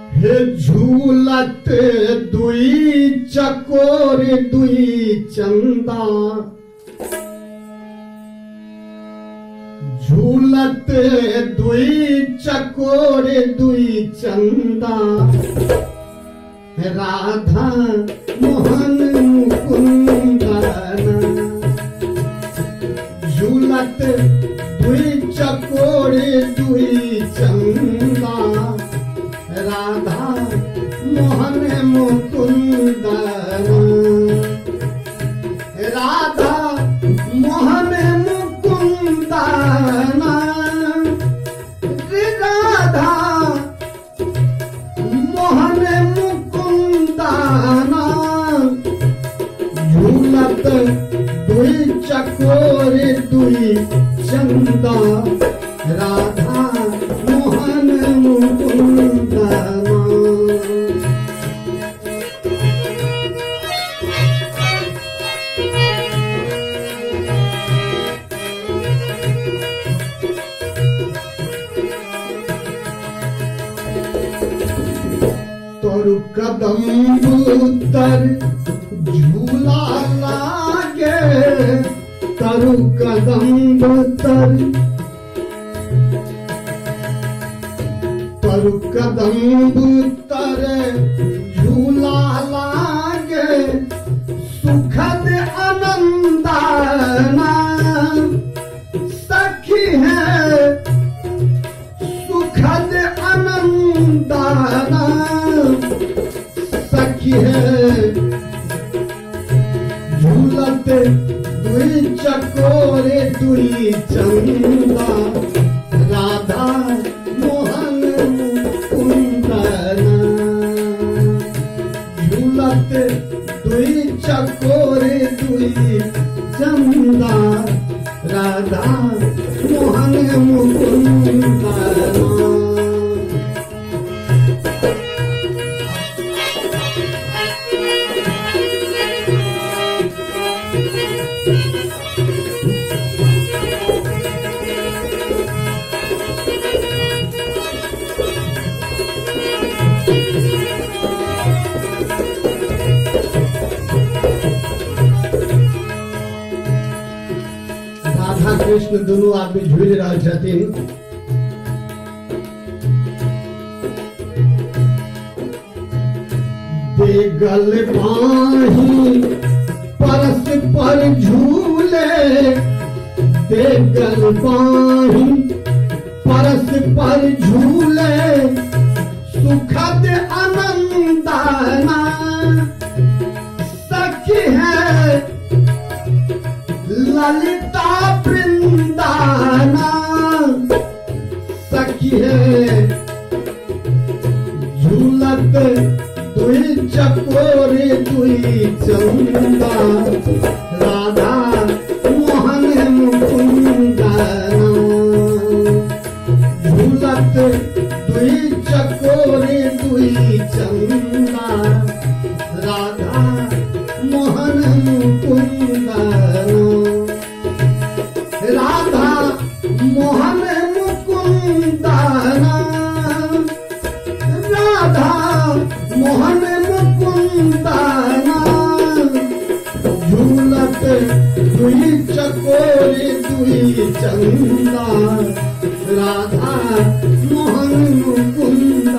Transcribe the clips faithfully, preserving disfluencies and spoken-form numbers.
हे झूलत दुई चकोर दुई चंदा, झूलत दुई चकोर दुई चंदा, राधा मोहन मुकुंद झूलत दुई चकोर दुई चंदा, राधा मोहन मुकुंद राधा मोहन मुकुंद राधा मोहन मुकुंद झूलत दुई चकोर दुई चंदा, राधा मोहन मुकुंद तरु कदम तर झूला लागे, तरु कदम तर तरु कदम तर झूला लागे, सुखद आनंदाना सखी है, सुखद आनंदाना सखी है, झूलत दुई चकोर दुई चंदा, राधा मोहन मुकुंद झूलत दुई चकोर दुई चंदा, राधा मोहन मुकुंद राधा कृष्ण दोनों आदमी झूल रहा छथिन। बेगल बाही परस पर झूले, बेगल बाही परस पर झूले, सुखद आनंदाना सखी है, ललिता वृंदाना सखी है, झूलत दुई चकोर दुई चंदा, राधा मोहन मुकुंद झूलत दुई चकोर दुई चंदा, राधा मोहन मुकुंद राधा मोहन मुकुंद राधा मोहन मुकुंद झूलत दुई चकोर दुई चंदा, राधा मोहन मुकुंद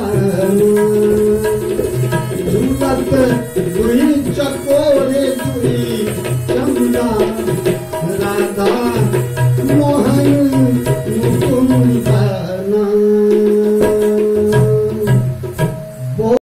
झूलत दुई चकोर दुई चंदा, राधा मोहन मुकुंद